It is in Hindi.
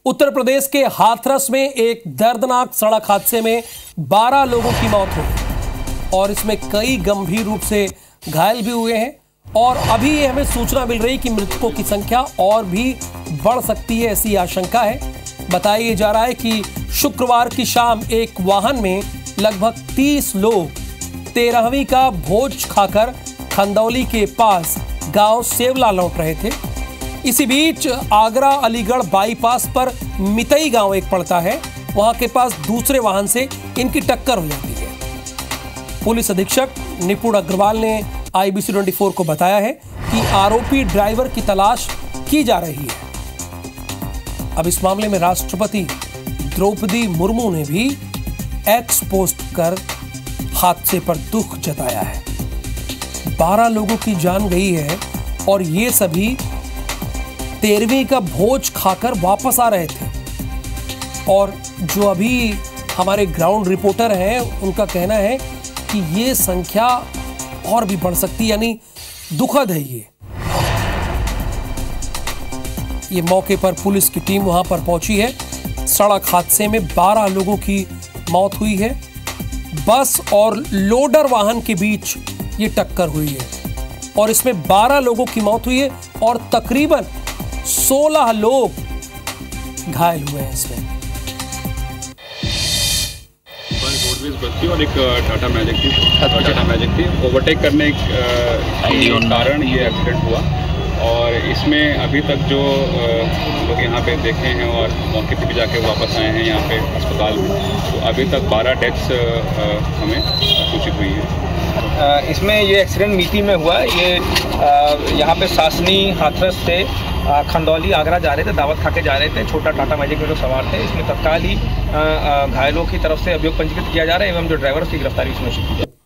उत्तर प्रदेश के हाथरस में एक दर्दनाक सड़क हादसे में 12 लोगों की मौत हुई और इसमें कई गंभीर रूप से घायल भी हुए हैं। और अभी ये हमें सूचना मिल रही कि मृतकों की संख्या और भी बढ़ सकती है, ऐसी आशंका है। बताया जा रहा है कि शुक्रवार की शाम एक वाहन में लगभग 30 लोग 13वीं का भोज खाकर खंदौली के पास गांव सेवला लौट रहे थे। इसी बीच आगरा अलीगढ़ बाईपास पर मितई गांव एक पड़ता है, वहां के पास दूसरे वाहन से इनकी टक्कर हो जाती है। पुलिस अधीक्षक निपुण अग्रवाल ने IBC 24 को बताया है कि आरोपी ड्राइवर की तलाश की जा रही है। अब इस मामले में राष्ट्रपति द्रौपदी मुर्मू ने भी एक्स पोस्ट कर हादसे पर दुख जताया है। 12 लोगों की जान गई है और ये सभी 13वीं का भोज खाकर वापस आ रहे थे। और जो अभी हमारे ग्राउंड रिपोर्टर हैं उनका कहना है कि ये संख्या और भी बढ़ सकती है, यानी दुखद है ये मौके पर पुलिस की टीम वहां पर पहुंची है। सड़क हादसे में 12 लोगों की मौत हुई है। बस और लोडर वाहन के बीच ये टक्कर हुई है और इसमें 12 लोगों की मौत हुई है और तकरीबन 16 लोग घायल हुए हैं। इसमें रोडवेज बस थी और एक टाटा मैजिक थी। ओवरटेक करने के कारण ये एक्सीडेंट हुआ और इसमें अभी तक जो लोग यहाँ पे देखे हैं और मौके पे भी जाके वापस आए हैं यहाँ पे अस्पताल में, तो अभी तक 12 डेथ्स हमें सूचित हुई है। इसमें ये एक्सीडेंट मिती में हुआ। ये यहाँ पे सासनी हाथरस से खंदौली आगरा जा रहे थे, दावत खा के जा रहे थे। छोटा टाटा मैजिक में जो सवार थे, इसमें तत्काल ही घायलों की तरफ से अभियोग पंजीकृत किया जा रहा है एवं जो ड्राइवर उसकी गिरफ्तारी सुनिश्चित की जाए।